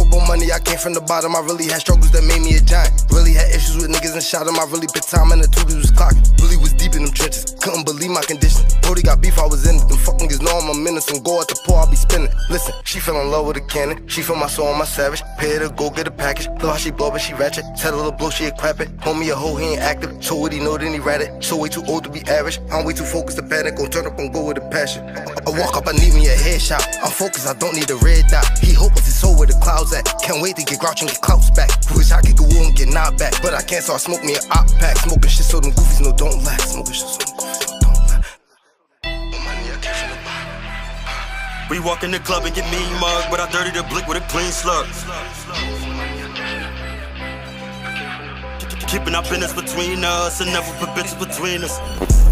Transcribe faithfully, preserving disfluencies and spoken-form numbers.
about money, I came from the bottom. I really had struggles that made me a giant. Really had issues with niggas and shot them. I really put time and the two was clocking. Really was deep in them trenches, couldn't believe my condition. Brody got beef, I was in it. Them fuck niggas know I'm a menace. And go at the pool, I'll be spinning. Listen, she fell in love with a cannon. She feel my soul, I'm a savage. Pay her to go get a package. Love how she blow, but she ratchet. Tell her to blow, she a crap it. Homie a hoe, he ain't active. So what he know, then he rat it. So way too old to be average. I'm way too focused to panic. Gon' turn up and go with a passion. I walk up, I need me a headshot. I'm focused, I don't need a red dot. He hopeless, his soul where the clouds at. Can't wait to get grouch and get clouts back. Wish I could go and get knocked back, but I can't, so I smoke me an op pack. Smoking shit so them goofies know don't laugh. Smoking shit so them goofies know don't laugh. Money I came from the bottom. We walk in the club and get mean mug, but I dirty the blick with a clean slug. Keeping our business between us and never put bitches between us.